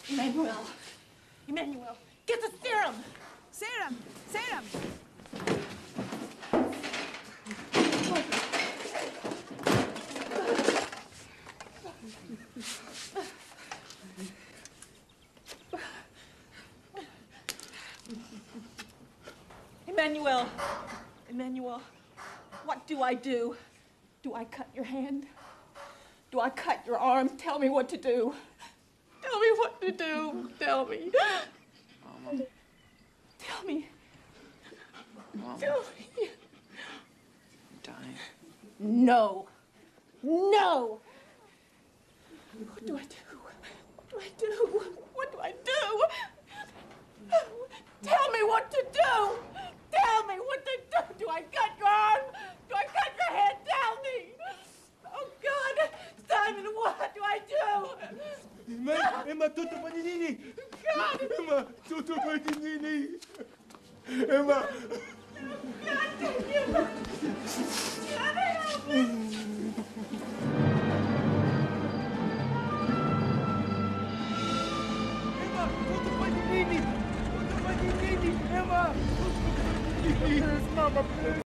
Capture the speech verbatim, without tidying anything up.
Emmanuel. Emmanuel, get the serum. Serum. Serum. Emmanuel. Emmanuel, what do I do? Do I cut your hand? Do I cut your arm? Tell me what to do. Tell me what to do. Tell me. Mama. Tell me. Mama. Tell me. I'm dying. No. No. What do I do? What do I do? What do I do? Tell me what to do. Tell me what to do. Do I cut your arm? Do I cut your head? Tell me. Oh, God. Simon, what do I do? Emma, Emma, tutto paninini. God. Emma, tutto paninini. Emma. God, thank you. God, help me. Emma, tutto paninini. Tutto paninini. Emma. Please, Mama, please.